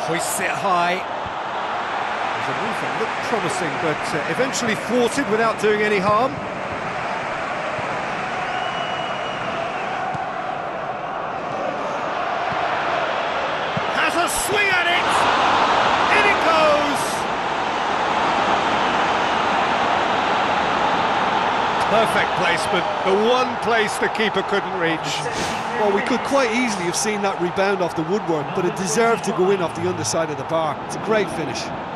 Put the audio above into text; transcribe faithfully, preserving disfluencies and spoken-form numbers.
Hoists it high. There's a move that looked promising, but uh, eventually thwarted without doing any harm. Has a swing at it! In it goes! Perfect placement, the one place the keeper couldn't reach. Well, we could quite easily have seen that rebound off the woodwork, but it deserved to go in off the underside of the bar. It's a great finish.